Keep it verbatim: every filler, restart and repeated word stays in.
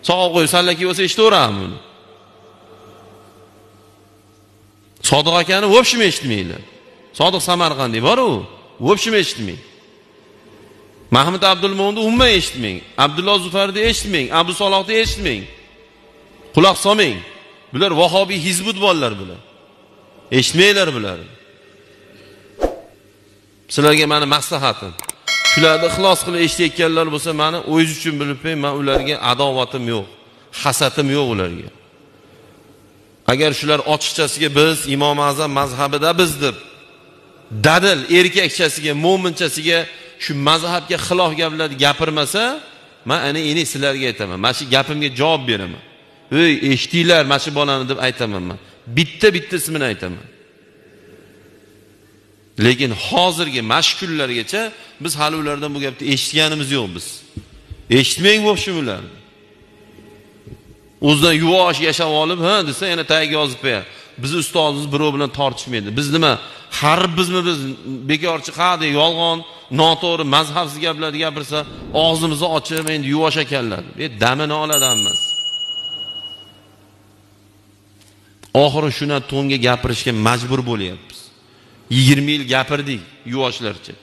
Soqqa qo'yib sallaki bo'lsa eshitaveramiz buni. Sodiq akani vobshim eshitmaylar. Sodiq Samarqandiy bor-ku, vobshim eshitmaydi. Mahmud Abdulmo'minni umuman eshitmang. Abdulloh Zufarni eshitmang, Abu Solohni eshitmang. Quloq solmang. Bular vahobiy hizbut bolalar bular. Eshitmanglar bular. Sizlarga meni maslahatim. Shularni ixlos qilib eshitayotganlar bo'lsa, meni o'z uchun bilib qo'ying, men ularga adovatim yo'q, hasatim yo'q ularga. Agar shular ochiqchasiga biz Imom Azam mazhabida biz deb dadil erkakchasiga, mo'minchasiga shu mazhabga xilof gaplarni gapirmasa, men ana endi sizlarga aytaman. Mana shu gapimga javob beraman. Ey, eshitdinglar, mana shu bolani deb aytaman men. Bitta-bitta ismini aytaman. Lekin hozirgi mashkullargacha biz hali ulardan bu gapni eshitganimiz yo'q biz. Eshitmang o'xshim ularni. O'zidan yuvosh yashab olib, ha desa yana tagiga yozib qo'yadi. Biz ustozimiz birov bilan tortishmaydi. Biz nima? Har bizmi biz bekorchi qadi, yolg'on, noto'g'ri, mazhabsiz gaplarni gapirsa, og'zimizni ochib endi yuvosh ekanlar. E damini oladi emas. Oxiri shuna to'nga gapirishga majbur bo'lyapmiz. yigirma yil gapirdik yuvoshlarcha.